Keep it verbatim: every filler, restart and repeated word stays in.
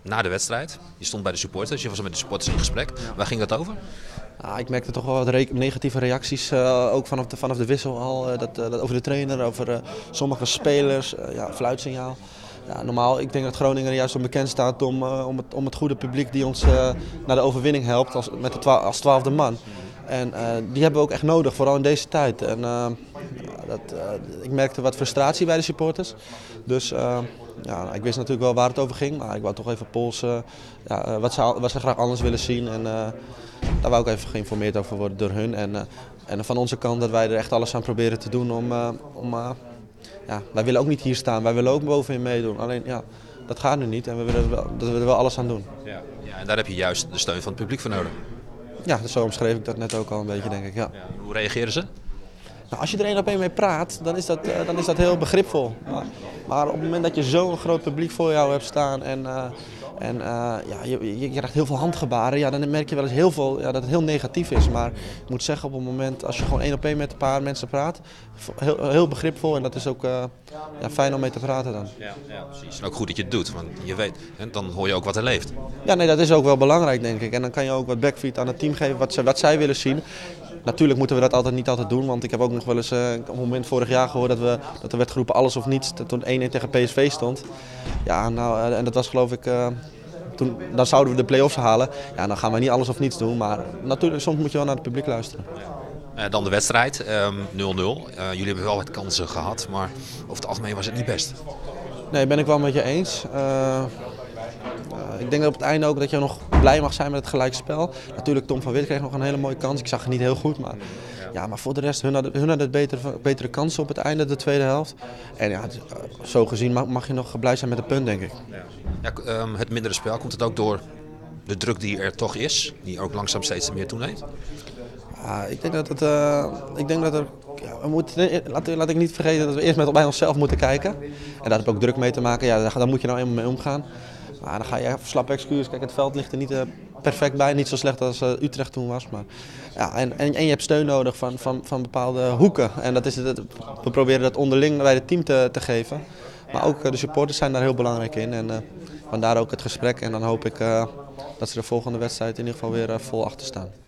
na de wedstrijd. Je stond bij de supporters, je was met de supporters in gesprek. Ja. Waar ging dat over? Ja, ik merkte toch wel wat re negatieve reacties, uh, ook vanaf de, vanaf de wissel al. Uh, dat, uh, dat over de trainer, over uh, sommige spelers, uh, ja, fluitsignaal. Ja, normaal, ik denk dat Groningen er juist onbekend staat om, uh, om, het, om het goede publiek die ons uh, naar de overwinning helpt als, met de twa als twaalfde man. En uh, die hebben we ook echt nodig, vooral in deze tijd. En, uh, dat, uh, ik merkte wat frustratie bij de supporters. Dus uh, ja, ik wist natuurlijk wel waar het over ging, maar ik wou toch even polsen ja, uh, wat, ze, wat ze graag anders willen zien. En, uh, daar wou ik even geïnformeerd over worden door hun. En, uh, en van onze kant dat wij er echt alles aan proberen te doen om... Uh, om uh, ja, wij willen ook niet hier staan, wij willen ook bovenin meedoen. Alleen ja, dat gaat nu niet en we willen er wel, we willen er wel alles aan doen. Ja. Ja, en daar heb je juist de steun van het publiek voor nodig. Ja, dus zo omschreef ik dat net ook al een beetje, denk ik. Ja. Ja, hoe reageren ze? Nou, als je er één op één mee praat, dan is dat, uh, dan is dat heel begripvol. Maar, maar op het moment dat je zo'n groot publiek voor jou hebt staan en, uh, en uh, ja, je, je krijgt heel veel handgebaren, ja, dan merk je wel eens heel veel, ja, dat het heel negatief is. Maar ik moet zeggen, op het moment als je gewoon één op één met een paar mensen praat, heel, heel begripvol en dat is ook uh, ja, fijn om mee te praten dan. Ja, ja, precies. En ook goed dat je het doet, want je weet, hè, dan hoor je ook wat er leeft. Ja, nee, dat is ook wel belangrijk, denk ik. En dan kan je ook wat backfeed aan het team geven, wat, ze, wat zij willen zien. Natuurlijk moeten we dat altijd niet altijd doen, want ik heb ook nog wel eens uh, een moment vorig jaar gehoord dat, we, dat er werd geroepen alles of niets toen één-één tegen P S V stond. Ja, nou, uh, en dat was geloof ik, uh, toen, dan zouden we de play-offs halen. Ja, dan gaan we niet alles of niets doen, maar natuurlijk soms moet je wel naar het publiek luisteren. Uh, dan de wedstrijd, nul nul. Um, uh, jullie hebben wel wat kansen gehad, maar over het algemeen was het niet best. Nee, ben ik wel met je eens. Uh, Uh, ik denk dat op het einde ook dat je nog blij mag zijn met het gelijkspel. Natuurlijk, Tom van Wit kreeg nog een hele mooie kans. Ik zag het niet heel goed, maar, ja, maar voor de rest, hun hadden, hun hadden betere, betere kansen op het einde, de tweede helft. En ja, zo gezien mag, mag je nog blij zijn met een punt, denk ik. Ja, um, het mindere spel, komt het ook door de druk die er toch is, die ook langzaam steeds meer toeneemt? Uh, ik denk dat het, uh, ik denk dat er, ja, we moeten, laat, laat ik niet vergeten dat we eerst met bij onszelf moeten kijken. En daar heb ik ook druk mee te maken, ja, daar, daar moet je nou eenmaal mee omgaan. Maar dan ga je even slappe excuus. Kijk, het veld ligt er niet uh, perfect bij. Niet zo slecht als uh, Utrecht toen was. Maar, ja, en, en, en je hebt steun nodig van, van, van bepaalde hoeken. En dat is het, we proberen dat onderling bij het team te, te geven. Maar ook uh, de supporters zijn daar heel belangrijk in. En uh, vandaar ook het gesprek. En dan hoop ik uh, dat ze de volgende wedstrijd in ieder geval weer uh, vol achter staan.